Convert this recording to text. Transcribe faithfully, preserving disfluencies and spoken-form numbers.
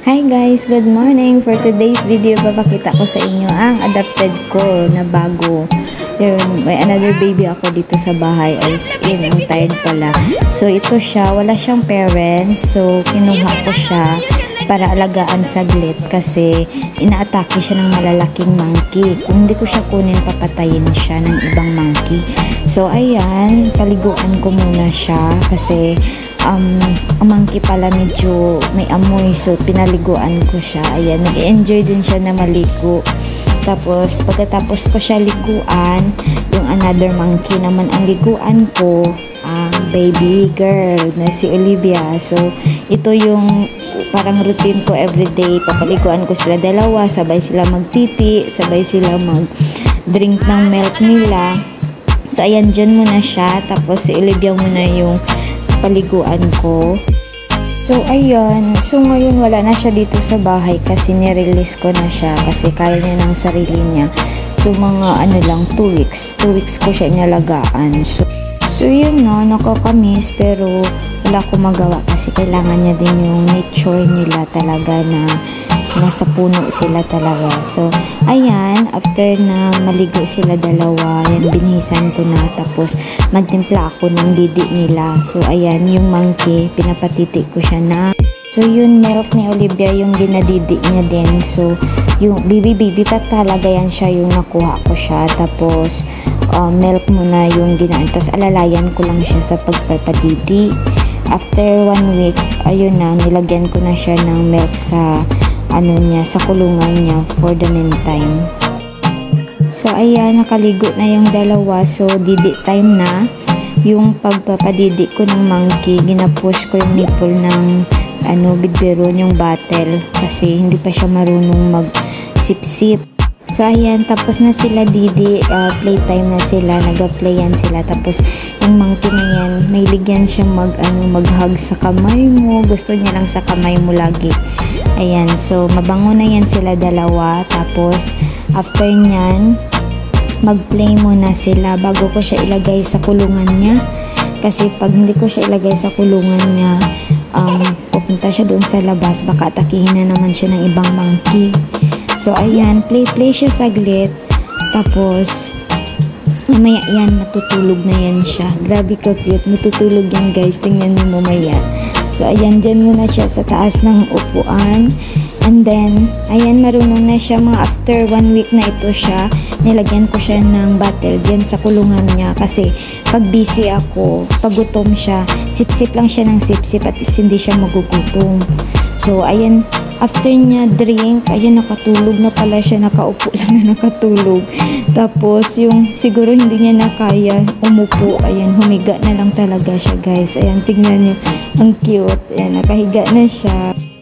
Hi guys, good morning. For today's video, papakita ko sa inyo ang adopted ko na bago. Yun, may another baby ako dito sa bahay, as in, ang tired pala. So ito siya, wala siyang parents, so kinuha ko siya para alagaan saglit kasi inaatake siya ng malalaking monkey. Kung hindi ko siya kunin, papatayin siya ng ibang monkey. So ayan, paliguan ko muna siya kasi Um, ang monkey pala medyo may amoy, so pinaliguan ko siya. Ayan, nag-enjoy din siya na maligo. Tapos pagkatapos ko siya liguan, yung another monkey naman ang liguan ko, ang um, baby girl na si Olivia. So ito yung parang routine ko everyday. Papaliguan ko sila dalawa, sabay sila magtiti, sabay sila mag drink ng milk nila. So ayan, dyan muna siya. Tapos si Olivia muna yung paliguan ko. So ayan, so ngayon wala na siya dito sa bahay kasi nirelease ko na siya kasi kaya niya ng sarili niya. So mga ano lang, two weeks two weeks ko siya inalagaan. So, so yun no, nakakamiss pero wala ko magawa kasi kailangan niya din yung nature nila talaga na nasa puno sila talaga. So ayan, after na maligo sila dalawa, yan, binihisan ko na, tapos magtimpla ako ng didi nila. So ayan, yung monkey, pinapatiti ko siya na. So yun, milk ni Olivia yung dinadidi niya din. So yung baby baby pa talaga yan siya yung nakuha ko siya. Tapos uh, milk muna yung ginaan, tapos alalayan ko lang siya sa pagpapadidi. After one week, ayun na, nilagyan ko na siya ng milk sa ano niya, sa kulungan niya for the meantime. So ayan, nakaligo na yung dalawa. So didi time na. Yung pagpapadidi ko ng monkey, ginapush ko yung nipple ng ano, bidberon, yung bottle, kasi hindi pa siya marunong mag sip sip. So ayan, tapos na sila didi, uh, playtime na sila, nag-playan sila. Tapos yung monkey na yan, may ligyan siya mag ano, mag-hug sa kamay mo, gusto niya lang sa kamay mo lagi. Ayan, so mabango na yan sila dalawa. Tapos after nyan, mag-play muna sila bago ko siya ilagay sa kulungan niya, kasi pag hindi ko siya ilagay sa kulungan niya, um, pupunta siya doon sa labas, baka atakihin na naman siya ng ibang monkey. So ayan, play-play siya saglit. Tapos mamaya yan, matutulog na yan siya. Grabe ka cute, matutulog yan guys, tingnan niyo mamaya. So ayan, dyan muna siya sa taas ng upuan. And then ayan, marunong na siya. Mga after one week na ito siya, nilagyan ko siya ng bottle dyan sa kulungan niya, kasi pag busy ako, pag gutom siya, sip-sip lang siya ng sip-sip at least hindi siya magugutom. So ayan, after niya drink, ayan, nakatulog na pala siya, nakaupo lang na nakatulog. Tapos yung siguro hindi niya na kaya umupo, ayan, humiga na lang talaga siya guys. Ayan, tingnan niyo, ang cute. Ayan, nakahiga na siya.